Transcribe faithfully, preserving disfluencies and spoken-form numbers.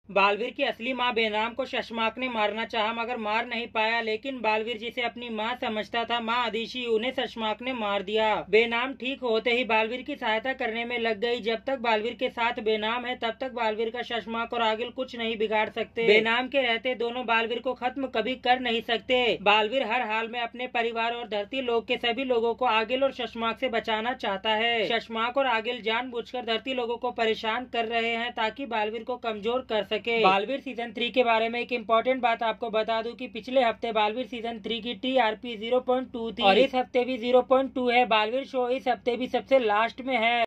बालवीर की असली मां बेनाम को शशमाक ने मारना चाहा मगर मार नहीं पाया, लेकिन बालवीर जिसे अपनी मां समझता था, मां अदीशी, उन्हें शशमाक ने मार दिया। बेनाम ठीक होते ही बालवीर की सहायता करने में लग गई। जब तक बालवीर के साथ बेनाम है तब तक बालवीर का शशमाक और आगिल कुछ नहीं बिगाड़ सकते। बेनाम के रहते दोनों बालवीर को खत्म कभी कर नहीं सकते। बालवीर हर हाल में अपने परिवार और धरती लोक के सभी लोगों को आगिल और शशमाक से बचाना चाहता है। शशमाक और आगिल जानबूझकर धरती लोगों को परेशान कर रहे हैं ताकि बालवीर को कमजोर कर सके। बालवीर सीजन थ्री के बारे में एक इम्पोर्टेंट बात आपको बता दूं कि पिछले हफ्ते बालवीर सीजन थ्री की टीआरपी ज़ीरो पॉइंट टू थी और इस हफ्ते भी ज़ीरो पॉइंट टू है। बालवीर शो इस हफ्ते भी सबसे लास्ट में है।